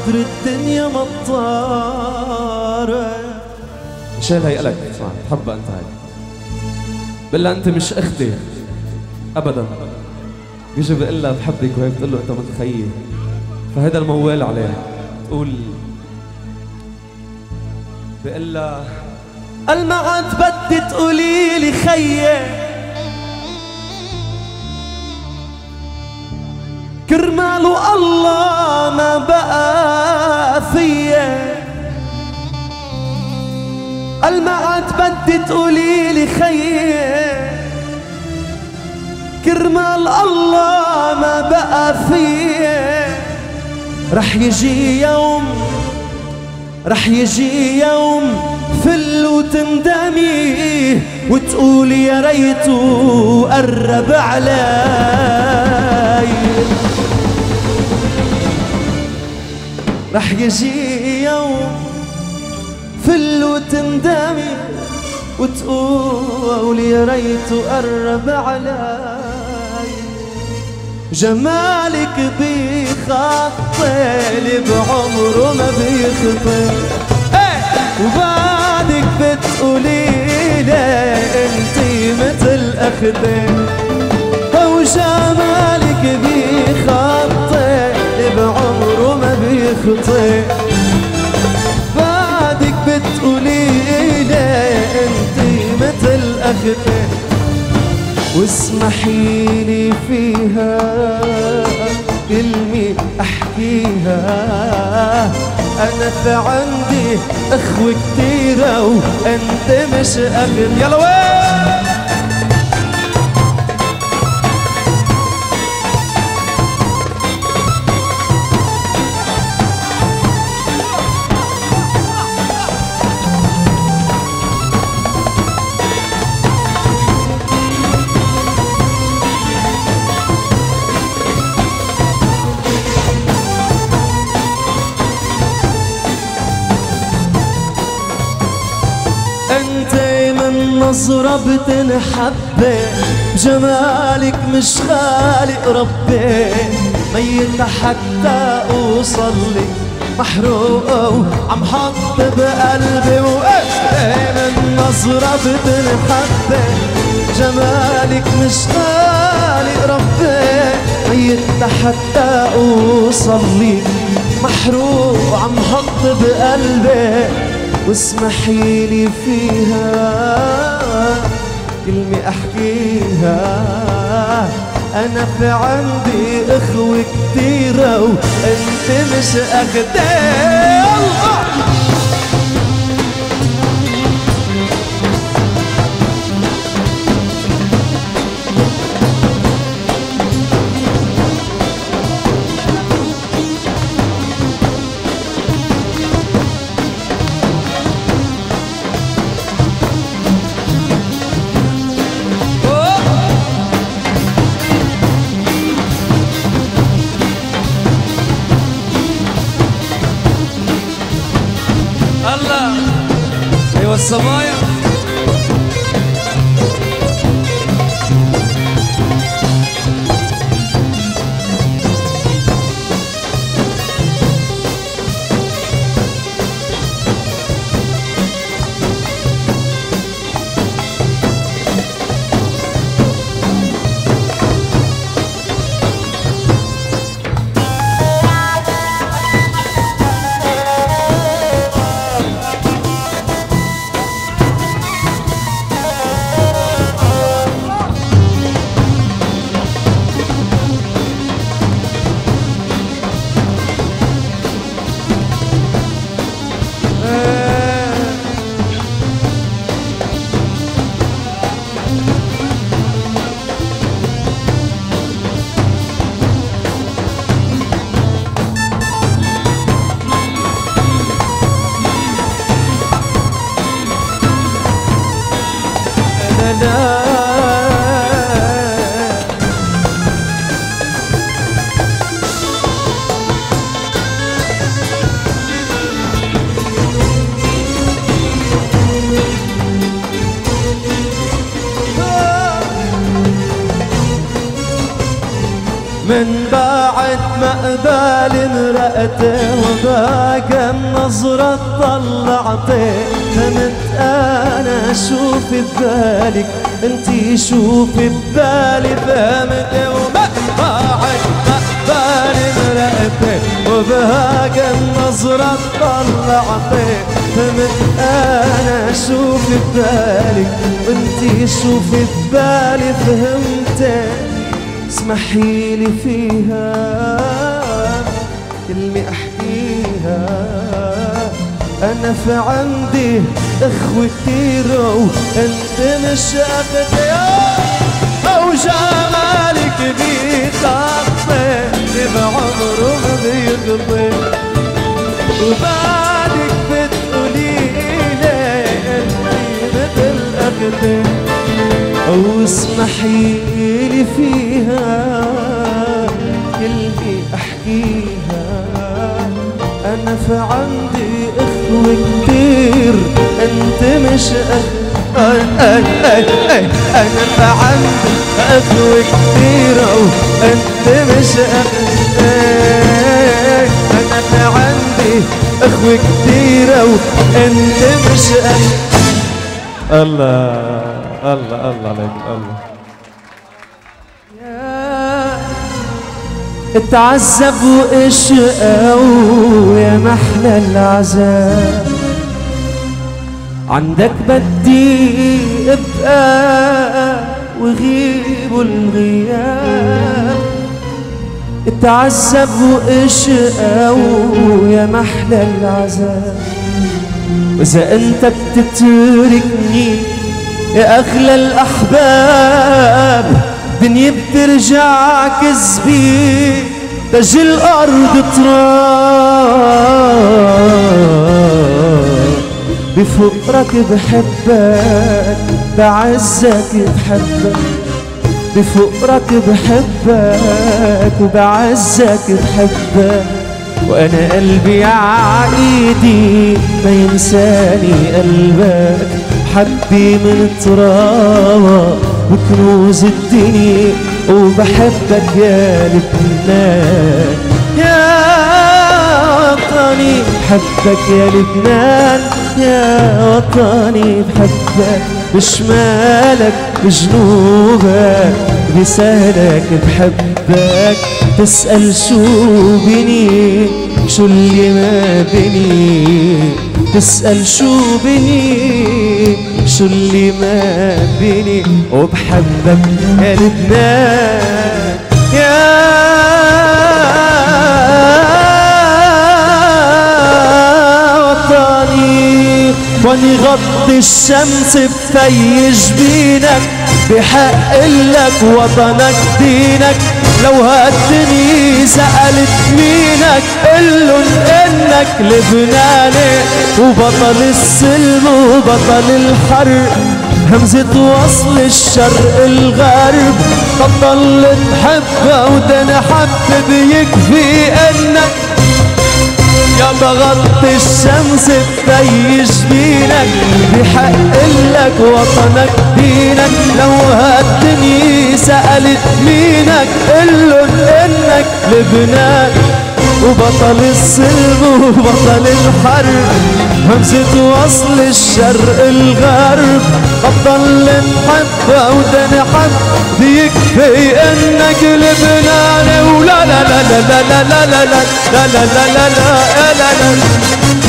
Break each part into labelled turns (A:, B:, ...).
A: قدر الدنيا مطارة.
B: مشان هي قالك اسمع تحبها انت هاي بقول لها انت مش اختي ابدا، بيجي بقول لها بحبك وهي بتقول له انت مثل خيي، فهذا الموال عليها. تقول بقول لها
A: قال ما عاد بدي تقولي لي خيي كرماله الله ما بقى فيا. قال ما عاد بدي تقولي لي خيي كرمال الله ما بقى فيا. رح يجي يوم فل وتندمي وتقولي يا ريته قرب علي. رح يجي يوم فل وتندمي وتقولي يا ريته قرب علي. جمالك بيخطي اللي بعمره ما بيخطي، وبعدك بتقولي لي انتي مثل اختي. وجمالك بيخطي اللي بعمره ما بيخطي، بعدك بتقولي لي انتي مثل اختي. واسمحيلي فيها كلمة احكيها، انا في عندي اخوة كتيرة وانت مش اخر. يلا وين نظرة بتنحبي بجمالك مش خالق ربي. ميت حتى اوصلك محروق وعم حط بقلبي. من نظرة بتنحبي جمالك مش خالق ربي. ميت حتى اوصلك محروق وعم حط بقلبي. واسمحيلي فيها كلمة احكيها، انا في عندي اخوة كتيرة وانت مش اختي.
C: الله ايوه الصبايا. من بعد ما قبال امرأة
A: مرقته وباقى النظرة طلعته فهمت أنا شو في ببالك انتي شو في ببالي فهمت وما بالي مرقته وباقى النظرة طلعته فهمت أنا شو في ببالك وانتي شو في ببالي فهمت اسمحيلي فيها كلمة أحكيها أنا في عندي إخوة كتير وأنت مش أخدي أو جمالك بيتعطي بعمره ما بيقضي وبعدك بتقوليلي أنتي مثل أخدي أو اسمحيلي فيها كلمة أحكيها أنا في عندي إخوة كتير أنت مش أنا في عندي إخوة كتير وأنت مش أنا في عندي إخوة كتير وأنت مش
B: الله الله الله عليك الله.
A: اتعذب واشقى ويا محلى العذاب عندك بدي ابقى وغيب الغياب اتعذب واشقى ويا محلى العذاب واذا انت بتتركني يا أغلى الأحباب دنيا بترجع كذبي تجي الأرض تراب بفقرك بحبك بعزك بحبك بفقرك بحبك وبعزك بحبك وأنا قلبي عايدي ما ينساني قلبك حبي من تراب وكنوز الدنيا وبحبك يا لبنان يا وطني بحبك يا لبنان يا وطني بحبك بشمالك بجنوبك بسهلك بحبك تسأل شو بني شو اللي ما بني تسأل شو بني شو اللي ما بني وبحبك يا لبنان يا وطني واني غطي الشمس بفي جبينك بحق لك وطنك دينك لو هالدنيا سألت مينك قلن انك لبناني وبطل السلم وبطل الحرب همزة وصل الشرق الغرب تضل تحبها وتنحب يكفي انك يا بغطي الشمس بفي جبينك بحق لك وطنك دينك لو هالدنيا سألت مينك قلن انك لبنان وبطل السلم وبطل الحرب همزة وصل الشرق الغرب بطل نحبها وتنحب يكفي انك لبناني ولا لا لا لا لا لا لا لا لا لا لا لا لا لا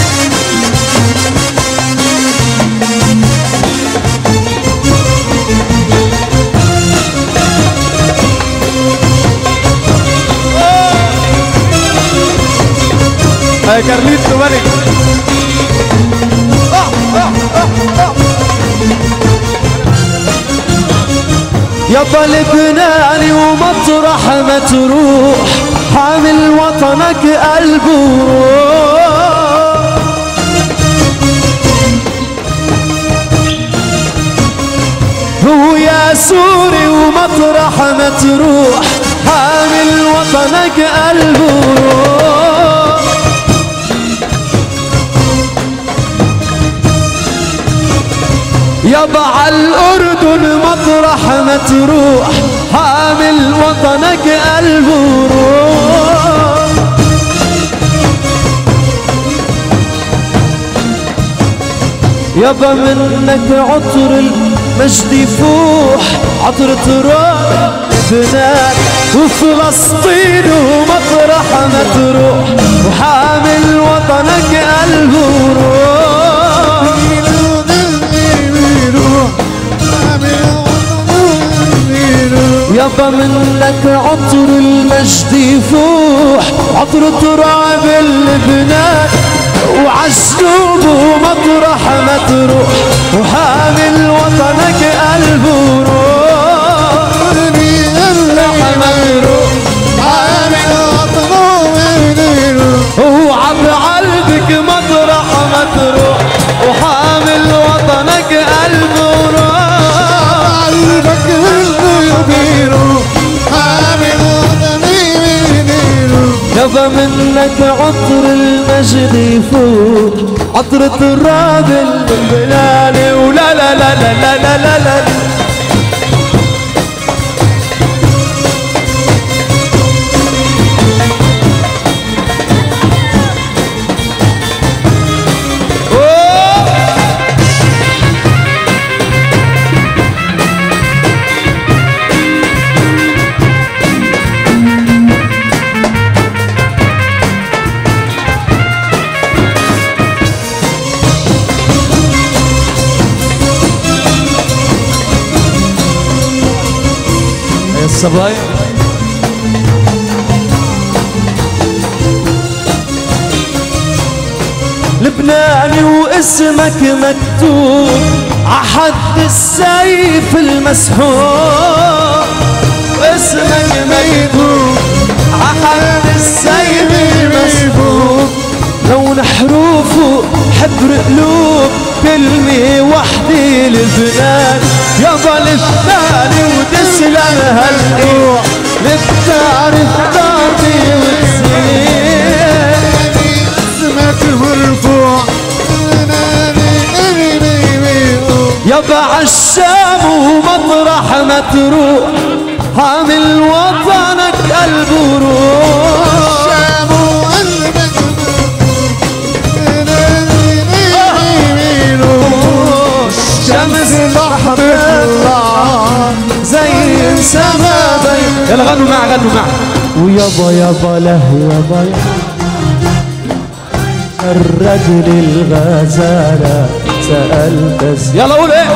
B: هاي كارليتو ملك
A: يابا لبناني ومطرح ما تروح حامل وطنك قلبه هو يا سوري ومطرح ما تروح حامل وطنك قلبه يابا عالأردن مطرح ما تروح حامل وطنك قلبه روح يابا منك عطر المجد يفوح، عطر تراب لبنان وفلسطين ومطرح ما تروح، وحامل وطنك قلب وروح. يابا منك عطر المجد يفوح، عطر تراب لبنان وعالجنوب ومطرح ما تروح، وحامل وطنك قلب وروح. وعبقلبك مطرح ما تروح، وحامل وطنك قلب وروح. يابا منك عطر المجد يفوت، عطر التراب البلالي ولا لا لا لا لا لا لا لا.
B: الصبايا
A: لبناني واسمك مكتوب عحد السيف المسحوق، اسمك مكتوب عحد السيف المسحوق، لون حروفه حبر قلوب كلمة وحدة لبنان. يابا لبناني وتسلم هالقوع، لبتعرف ضعفي وتسير اسمك مرفوع. يابا عالشام ومطرح ما تروح، حامل وطنك قلب وروح. شمس بحر الله زي سما بين.
B: يلا غنوا مع غنوا مع.
A: ويابا يابا له يابا الرجل الغزالة سألت
B: يلا قول ايه.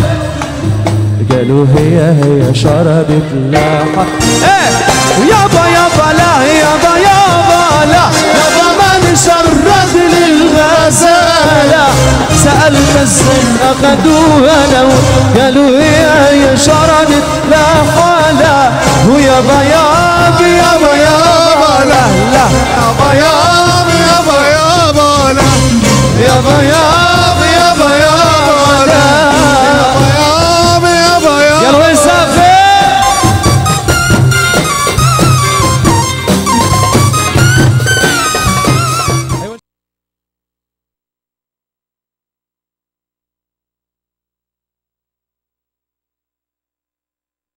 A: قالوا هي شربت لاحة
B: ايه.
A: ويابا يابا لا يابا يابا لا يابا من شرد للغزالة سألت الزين أخدوها لو قالوا هي شربت لا حالة. ويابا يابا يابا